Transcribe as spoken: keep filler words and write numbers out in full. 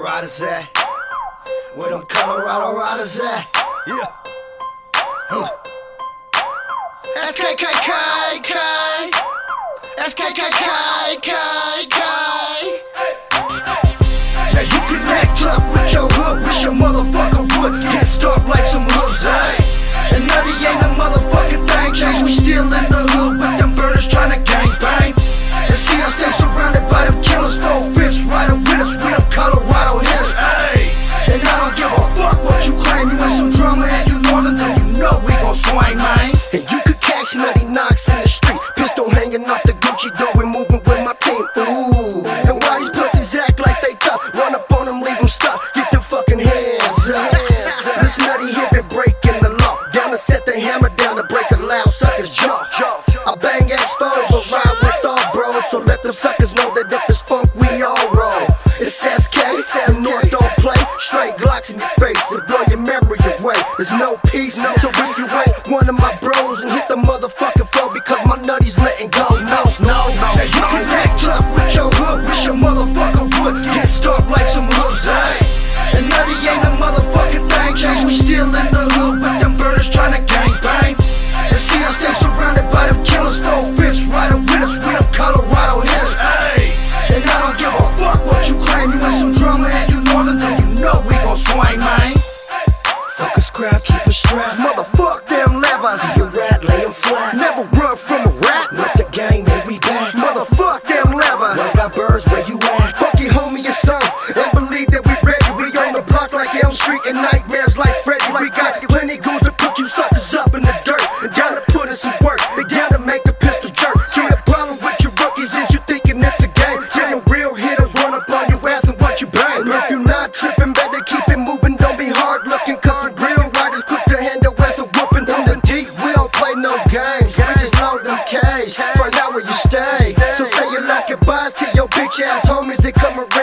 riders at? Where them Colorado riders at? Yeah. Huh. S K K K K. S K K K K K. Now you connect up with your hood, wish your motherfucker would get stuck like some hooves, eh? And nutty ain't a motherfucking thing change. We still in the hood with them burners tryna gang bang. And see us stay surrounded by them killers, four fifths riding with us, we them Colorado hitters, ayy. And I don't give a fuck what you claim. You in some drama and you northern, then you know we gon' swing, man. And you could catch nutty knocks in the street, pistol hanging off the Gucci door, we moving with my team. Ooh, and why these pussies act like they tough? Run up on them, leave them stuck. Get them fucking hands up. This nutty here been breaking the law. Down to set the hammer down to break a loud sucker's jaw. I bang X-Foes, but ride with all bros. So let them suckers know that if it's funk, we all roll. It's S K, the North don't play. Straight Glocks in your face to blow your memory away. There's no peace, no. So if you ain't one of my bros, and hit the motherfucking flow because my nutty's letting go. No, no, no. Now you connect up with your hood, wish your motherfucker would get stuck like some hooves, eh? And nutty ain't a motherfucking thing change. We still in the hood with them burners tryna gang bang. And see us stay surrounded by them killers, four fifths riding with us, we them Colorado hitters, ayy. And I don't give a fuck what you claim. You in some drama and you northern, then you know we gon' swing, man. Focus crowd, keep it strapped. Motherfuck them levers. See a rat, lay 'em flat. Never run from a rat. Not the game, and we back. Motherfuck them levers. Well, got birds, where you at? Fuck your homie, your son. And believe that we ready. We on the block like Elm Street and nightmares like Freddy. We got plenty goons to put you suckers up in the dirt. And down to put in some work. They down to make the pistol jerk. See, the problem with you rookies is you thinking it's a game. Till your real hitter run up on you asking what you bang. And if you not tripping, better keep it moving. Don't be hard looking, cause the real riders quick to handle as a whooping. On the deep, we don't play no games. We just load them cage. Find out where you stay. So say your last goodbyes to your bitch ass homies that come around.